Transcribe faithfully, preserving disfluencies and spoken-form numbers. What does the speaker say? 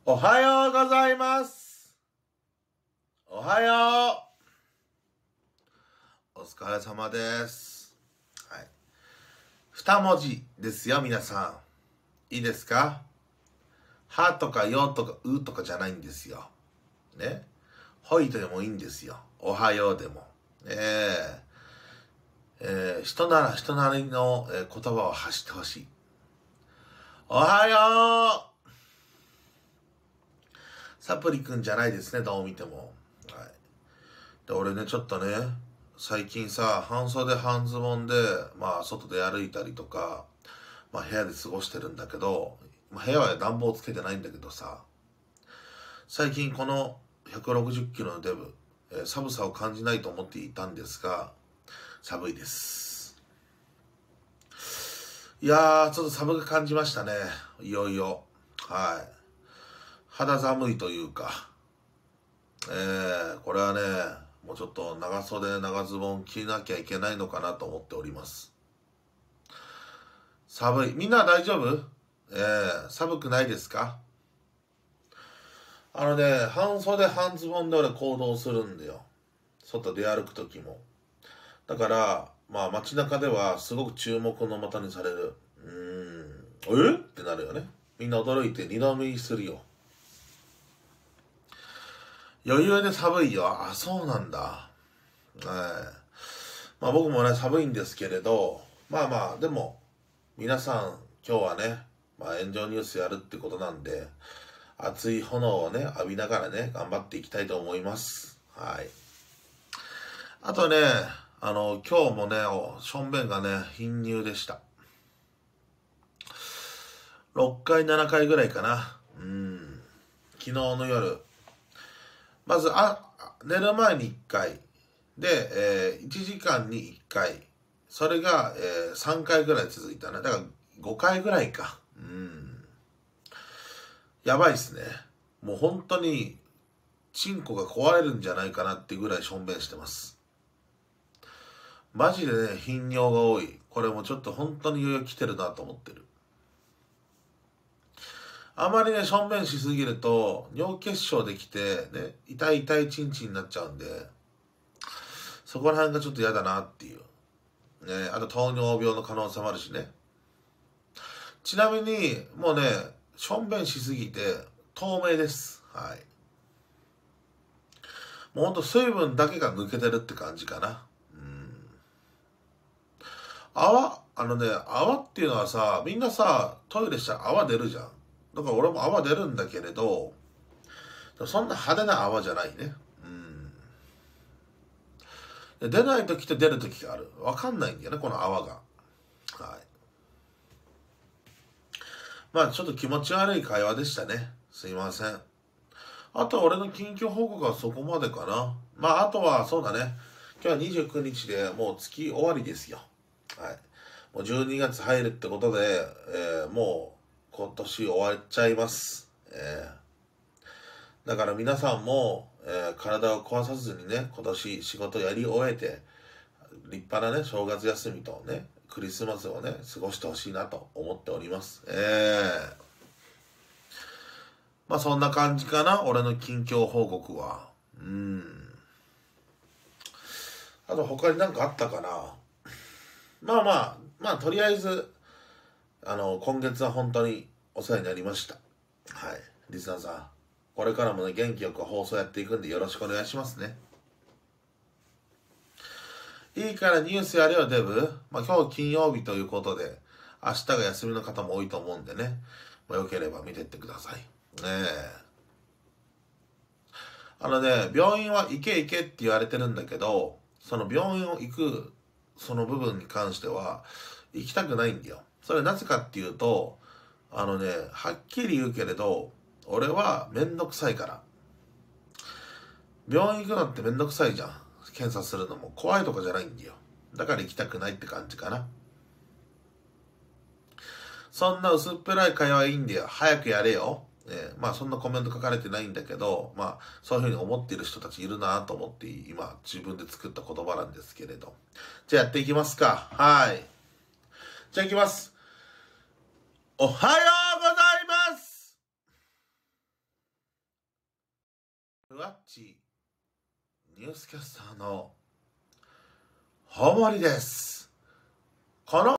おはようございます。おはよう。お疲れ様です。はい。二文字ですよ、皆さん。いいですか？はとかよとかうとかじゃないんですよ。ね。ほいとでもいいんですよ。おはようでも。えー、えー、人なら人なりの、えー、言葉を発してほしい。おはよう。サプリくんじゃないですね、どう見ても。はい。で、俺ね、ちょっとね、最近さ、半袖半ズボンで、まあ、外で歩いたりとか、まあ、部屋で過ごしてるんだけど、まあ、部屋は暖房つけてないんだけどさ、最近このひゃくろくじゅっキロのデブ、えー寒さを感じないと思っていたんですが、寒いです。いやー、ちょっと寒く感じましたね。いよいよ。はい。肌寒いというか、えー、これはね、もうちょっと長袖長ズボン着なきゃいけないのかなと思っております。寒い。みんな大丈夫？えー、寒くないですか？あのね、半袖半ズボンで俺行動するんだよ。外出歩くときも。だから、まあ街中ではすごく注目の的にされる。うーん、えってなるよね。みんな驚いて二度見するよ。余裕で寒いよ。あ、そうなんだ。えー、まあ僕もね、寒いんですけれど、まあまあ、でも、皆さん、今日はね、まあ炎上ニュースやるってことなんで、熱い炎をね、浴びながらね、頑張っていきたいと思います。はい。あとね、あの、今日もね、しょんべんがね、貧乳でした。ろっかい、ななかいぐらいかな。うん。昨日の夜。まず、あ、寝る前にいっかい。で、えー、いちじかんにいっかい。それが、えー、さんかいぐらい続いたね。だから、ごかいぐらいか。うん。やばいっすね。もう本当に、チンコが壊れるんじゃないかなってぐらいしょんべんしてます。マジでね、頻尿が多い。これもちょっと本当に余裕来てるなと思ってる。あまりね、しょんべんしすぎると、尿結晶できて、ね、痛い痛いチンチンになっちゃうんで、そこら辺がちょっと嫌だなっていう。ね、あと糖尿病の可能性もあるしね。ちなみに、もうね、しょんべんしすぎて、透明です。はい。もうほんと水分だけが抜けてるって感じかな。うん。泡、あのね、泡っていうのはさ、みんなさ、トイレしたら泡出るじゃん。だから俺も泡出るんだけれど、そんな派手な泡じゃないね。うん。出ない時と出る時がある。わかんないんだよね、この泡が。はい。まあちょっと気持ち悪い会話でしたね。すいません。あとは俺の近況報告はそこまでかな。まああとはそうだね。今日はにじゅうくにちでもう月終わりですよ。はい。もうじゅうにがつ入るってことで、えー、もう今年終わっちゃいます。えー、だから皆さんも、えー、体を壊さずにね、今年仕事やり終えて、立派なね、正月休みとね、クリスマスをね、過ごしてほしいなと思っております。えー、まあそんな感じかな、俺の近況報告は。うん。あと他になんかあったかな。まあまあ、まあとりあえず、あの、今月は本当にお世話になりました。はい。リスナーさん、これからもね、元気よく放送やっていくんでよろしくお願いしますね。いいからニュースやるよ、デブ。まあ今日金曜日ということで、明日が休みの方も多いと思うんでね。まあよければ見てってください。ねえ。あのね、病院は行け行けって言われてるんだけど、その病院を行く、その部分に関しては、行きたくないんだよ。それなぜかっていうと、あのね、はっきり言うけれど、俺はめんどくさいから。病院行くのってめんどくさいじゃん。検査するのも怖いとかじゃないんだよ。だから行きたくないって感じかな。そんな薄っぺらい会話はいいんだよ。早くやれよ。えー、まあそんなコメント書かれてないんだけど、まあそういうふうに思っている人たちいるなと思って今自分で作った言葉なんですけれど。じゃあやっていきますか。はい。じゃあいきます。おはようございます。 ガッチニュースキャスターの大森です。この